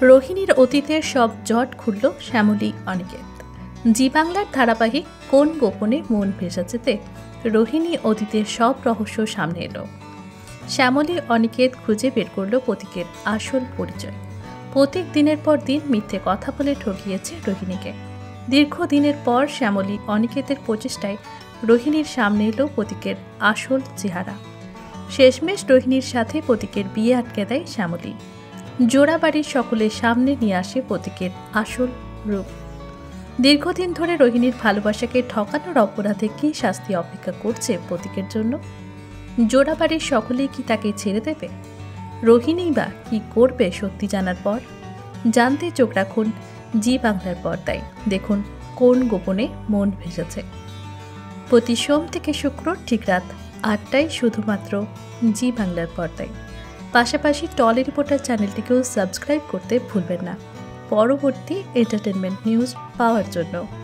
রোহিণীর অতীতের সব জট খুলল শ্যামলী অনিকেত। জি বাংলার ধারাবাহিক কোন গোপনে মন ভেসাচেতে রোহিণী অতীতের সব রহস্য সামনে এলো। শ্যামলী অনিকেত খুঁজে বের করল প্রতীকের আসল পরিচয়। প্রতীক দিনের পর দিন মিথ্যে কথা বলে ঠকিয়েছে রোহিণীকে। দীর্ঘদিনের পর শ্যামলী অনিকেতের প্রচেষ্টায় রোহিণীর সামনে এলো প্রতীকের আসল চেহারা। শেষমেশ রোহিণীর সাথে প্রতীকের বিয়ে আটকে দেয় শ্যামলী। জোড়াবাড়ির সকলের সামনে নিয়ে আসে প্রতীকের আসল রূপ। দীর্ঘদিন ধরে রোহিণীর ভালোবাসাকে ঠকানোর অপরাধে কী শাস্তি অপেক্ষা করছে প্রতীকের জন্য? জোড়াবাড়ির সকলেই কি তাকে ছেড়ে দেবে? রোহিণী বা কি করবে সত্যি জানার পর? জানতে চোখ রাখুন জি বাংলার পর্দায়। দেখুন কোন গোপনে মন ভেসেছে, প্রতি সোম থেকে শুক্র ঠিক রাত ৮টায় শুধুমাত্র জি বাংলার পর্দায়। পাশাপাশি টলি রিপোর্টার চ্যানেলটিকেও সাবস্ক্রাইব করতে ভুলবেন না পরবর্তী এন্টারটেনমেন্ট নিউজ পাওয়ার জন্য।